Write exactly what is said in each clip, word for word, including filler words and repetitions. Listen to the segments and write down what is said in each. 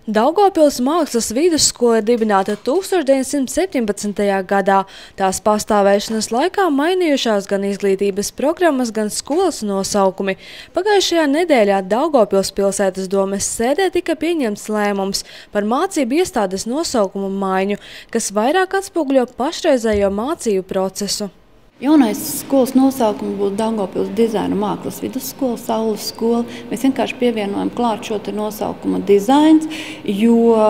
Daugavpils mākslas vidusskola ir dibināta tūkstoš deviņsimt septiņpadsmitajā gadā. Tās pastāvēšanas laikā mainījušās gan izglītības programmas, gan skolas nosaukumi. Pagājušajā nedēļā Daugavpils pilsētas domes sēdē tika pieņemts lēmums par mācību iestādes nosaukumu maiņu, kas vairāk atspoguļo pašreizējo mācību procesu. Jaunais skolas nosaukums būtu Daugavpils dizaina mākslas vidusskola, Saules skola. Mēs vienkārši pievienojam klāt šo te nosaukumu dizains, jo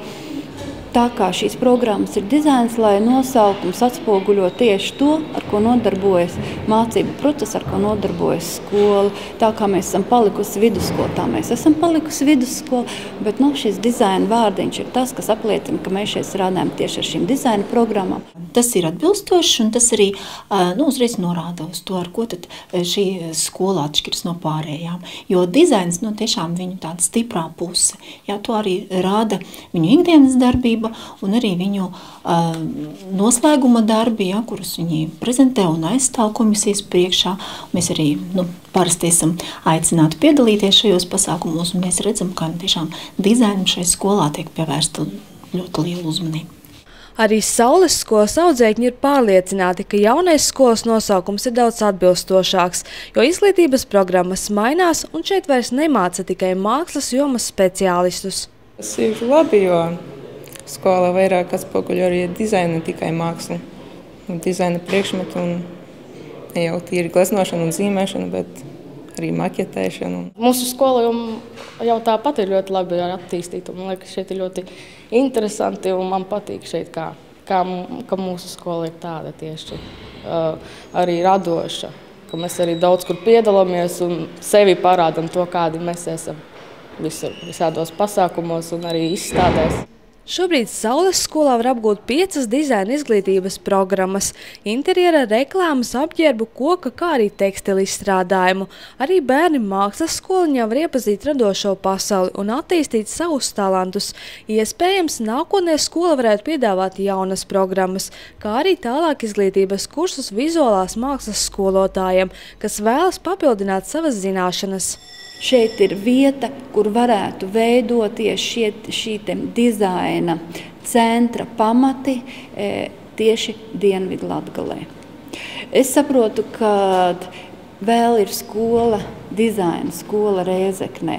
tā kā šīs programmas ir dizains, lai nosaukums atspoguļo tieši to, ar ko nodarbojas mācību process, ar ko nodarbojas skola. Tā kā mēs esam palikusi vidusskola, tā mēs esam palikusi vidusskola, bet nu, šis dizaina vārdiņš ir tas, kas apliecina, ka mēs šeit strādājam tieši ar šīm dizaina programmām. Tas ir atbilstošs, un tas arī nu, uzreiz norāda uz to, ar ko tad šī skola atšķiras no pārējām. Jo dizains nu, tiešām viņu tāda stiprā puse. Jā, to arī rāda viņu ikdienas darbība un arī viņu uh, noslēguma darbi, ja, kurus viņi prezentē un aizstāv komisijas priekšā. Mēs arī nu, parasti esam aicināti piedalīties šajos pasākumos, un mēs redzam, ka tiešām dizainam šai skolā tiek pievērsta ļoti liela uzmanība. Arī Saules skolas audzēkņi ir pārliecināti, ka jaunais skolas nosaukums ir daudz atbilstošāks, jo izglītības programmas mainās un šeit vairs nemāca tikai mākslas jomas speciālistus. Tas ir labi, jo skola vairāk atspoguļo arī dizainu, ne tikai mākslu. Dizaina priekšmetu un ne jau tīri gleznošanu un zīmēšanu, bet arī maketēšanu. Mūsu skola jau, jau tāpat ir ļoti labi attīstīta. Man liekas, šeit ir ļoti interesanti un man patīk šeit, kā, kā, ka mūsu skola ir tāda tieši uh, arī radoša. Ka mēs arī daudz kur piedalāmies un sevi parādam to, kādi mēs esam visur, visādos pasākumos un arī izstādēs. Šobrīd Saules skolā var apgūt piecas dizaina izglītības programmas – interjera, reklāmas, apģērbu, koka, kā arī tekstilu izstrādājumu. Arī bērni mākslas skoliņā var iepazīt radošo pasauli un attīstīt savus talantus. Iespējams, nākotnē skola varētu piedāvāt jaunas programmas, kā arī tālāk izglītības kursus vizuālās mākslas skolotājiem, kas vēlas papildināt savas zināšanas. Šeit ir vieta, kur varētu veidoties šie, šī dizaina centra pamati e, tieši Dienvidlatgalē. Es saprotu, ka vēl ir skola, dizaina skola Rēzeknē,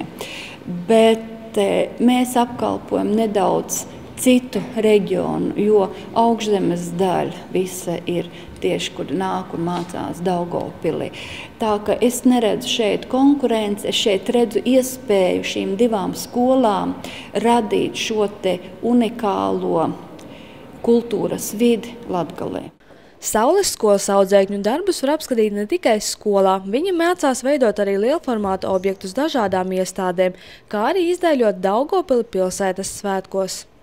bet e, mēs apkalpojam nedaudz citu reģionu, jo augšzemes daļa visa ir tieši, kur nāk un mācās Daugavpilī. Tā ka es neredzu šeit konkurenci, es šeit redzu iespēju šīm divām skolām radīt šo te unikālo kultūras vidi Latgalē. Saules skolas audzēkņu darbus var apskatīt ne tikai skolā. Viņi mācās veidot arī lielformātu objektus dažādām iestādēm, kā arī izdēļot Daugavpili pilsētas svētkos.